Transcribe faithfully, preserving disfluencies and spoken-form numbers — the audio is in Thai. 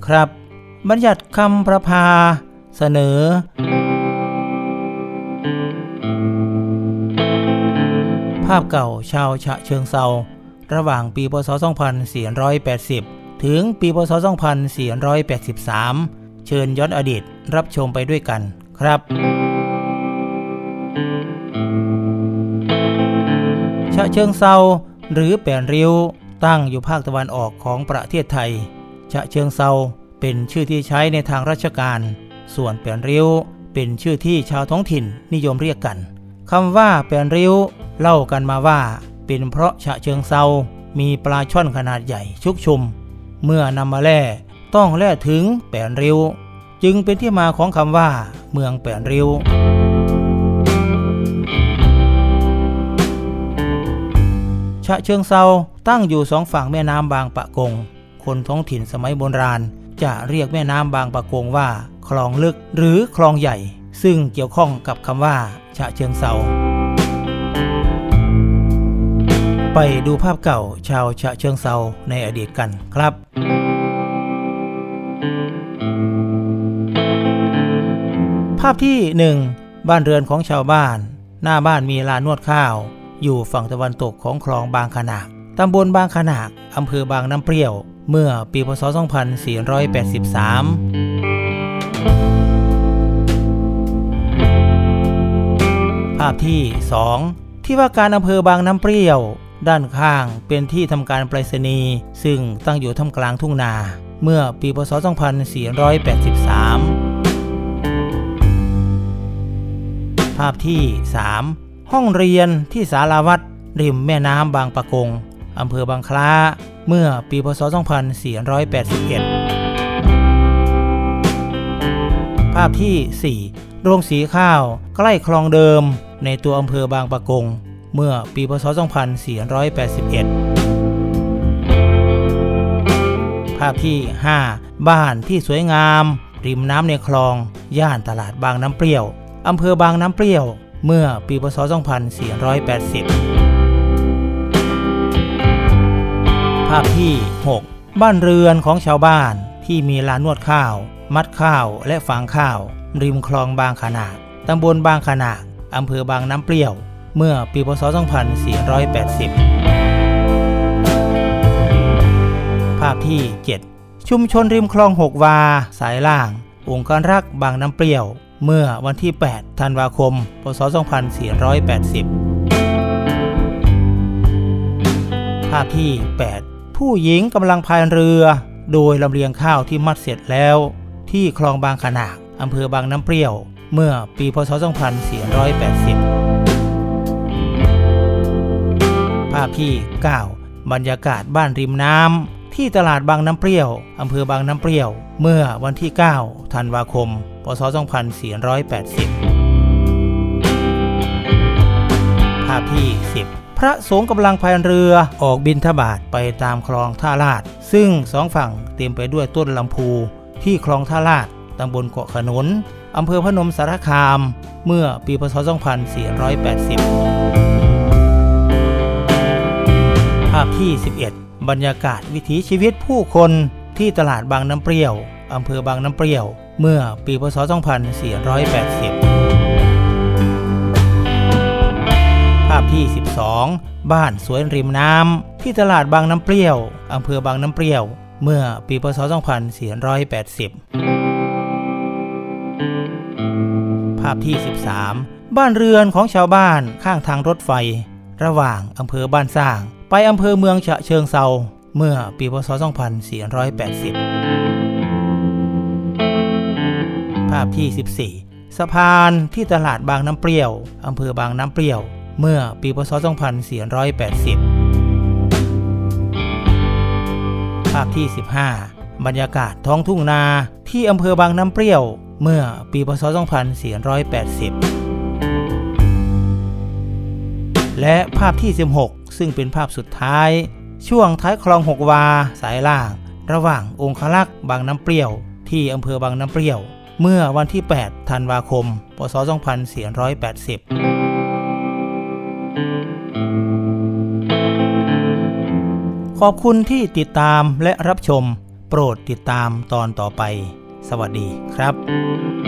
ครับบัญญัติคำประภาเสนอภาพเก่าชาวฉะเชิงเทราระหว่างปีพ.ศ. สองพันสี่ร้อยแปดสิบถึงปีพ.ศ. สองพันสี่ร้อยแปดสิบสามเชิญย้อนอดีตรับชมไปด้วยกันครับฉะเชิงเทราหรือแปดริ้วตั้งอยู่ภาคตะวันออกของประเทศไทยฉะเชิงเทราเป็นชื่อที่ใช้ในทางราชการส่วนแปดริ้วเป็นชื่อที่ชาวท้องถิ่นนิยมเรียกกันคำว่าแปดริ้วเล่ากันมาว่าเป็นเพราะฉะเชิงเทรามีปลาช่อนขนาดใหญ่ชุกชุมเมื่อนำมาแล่ต้องแล่ถึงแปดริ้วจึงเป็นที่มาของคำว่าเมืองแปดริ้วฉะเชิงเทราตั้งอยู่สองฝั่งแม่น้ำบางปะกงคนท้องถิ่นสมัยโบราณจะเรียกแม่น้ำบางปะกงว่าคลองลึกหรือคลองใหญ่ซึ่งเกี่ยวข้องกับคำว่าฉะเชิงเทราไปดูภาพเก่าชาวฉะเชิงเทราในอดีตกันครับภาพที่หนึ่งบ้านเรือนของชาวบ้านหน้าบ้านมีลานนวดข้าวอยู่ฝั่งตะวันตกของคลองบางขนากตำบลบางขนากอำเภอบางน้ำเปรี้ยวเมื่อปีพ.ศ. สองพันสี่ร้อยแปดสิบสามภาพที่สองที่ว่าการอำเภอบางน้ำเปรี้ยวด้านข้างเป็นที่ทำการไปรษณีย์ซึ่งตั้งอยู่ท่ามกลางทุ่งนาเมื่อปีพ.ศ. สองพันสี่ร้อยแปดสิบสามภาพที่สามห้องเรียนที่ศาลาวัดริมแม่น้ำบางปะกงอำเภอบางคล้าเมื่อปีพ.ศ. สองพันสี่ร้อยแปดสิบเอ็ดภาพที่สี่โรงสีข้าวใกล้คลองเดิมในตัวอำเภอบางปะกงเมื่อปีพ.ศ. สองพันสี่ร้อยแปดสิบเอ็ดภาพที่ห้าบ้านที่สวยงามริมน้ำในคลองย่านตลาดบางน้ำเปรี้ยวอำเภอบางน้ำเปรี้ยวเมื่อปีพ.ศ. สองพันสี่ร้อยแปดสิบภาพที่หกบ้านเรือนของชาวบ้านที่มีลานนวดข้าวมัดข้าวและฝางข้าวริมคลองบางขนากตำบลบางขนากอำเภอบางน้ำเปรี้ยวเมื่อปีพ.ศ. สองพันสี่ร้อยแปดสิบภาพที่เจ็ดชุมชนริมคลองหกวาสายล่างองค์การรักบางน้ำเปรี้ยวเมื่อวันที่แปดธันวาคมพ.ศ. สองพันสี่ร้อยแปดสิบภาพที่แปดผู้หญิงกำลังพายเรือโดยลำเลียงข้าวที่มัดเสร็จแล้วที่คลองบางขนากอำเภอบางน้ำเปรี้ยวเมื่อปีพ.ศ. สองพันสี่ร้อยแปดสิบภาพที่เก้าบรรยากาศบ้านริมน้ำที่ตลาดบางน้ำเปรี้ยวอำเภอบางน้ำเปรี้ยวเมื่อวันที่เก้าธันวาคมพ.ศ. สองพันสี่ร้อยแปดสิบภาพที่สิบพระสงฆ์กำลังพายเรือออกบิณฑบาตไปตามคลองท่าลาดซึ่งสองฝั่งเต็มไปด้วยต้นลำพูที่คลองท่าลาดตำบลเกาะขนุนอำเภอพนมสารคามเมื่อปีพ.ศ. สองพันสี่ร้อยแปดสิบภาพที่สิบเอ็ดบรรยากาศวิถีชีวิตผู้คนที่ตลาดบางน้ำเปรี้ยวอำเภอบางน้ำเปรี้ยวเมื่อปีพ.ศ. สองพันสี่ร้อยแปดสิบภาพที่สิบสองบ้านสวนริมน้ำที่ตลาดบางน้ำเปรี้ยวอำเภอบางน้ำเปรี้ยวเมื่อปีพ.ศ. สองพันสี่ร้อยแปดสิบภาพที่สิบสามบ้านเรือนของชาวบ้านข้างทางรถไฟระหว่างอำเภอบ้านสร้างไปอำเภอเมืองฉะเชิงเทราเมื่อปีพ.ศ. สองพันสี่ร้อยแปดสิบภาพที่สิบสี่สะพานที่ตลาดบางน้ำเปรี้ยวอำเภอบางน้ำเปรี้ยวเมื่อปีพ.ศ. สองพันสี่ร้อยแปดสิบภาพที่สิบห้าบรรยากาศท้องทุ่งนาที่อำเภอบางน้ำเปรี้ยวเมื่อปีพ.ศ. สองพันสี่ร้อยแปดสิบและภาพที่สิบหกซึ่งเป็นภาพสุดท้ายช่วงท้ายคลองหกวาสายล่างระหว่างองคลักษ์บางน้ำเปรี้ยวที่อำเภอบางน้ำเปรี้ยวเมื่อวันที่แปดธันวาคมพ.ศ. สองพันสี่ร้อยแปดสิบขอบคุณที่ติดตามและรับชมโปรดติดตามตอนต่อไปสวัสดีครับ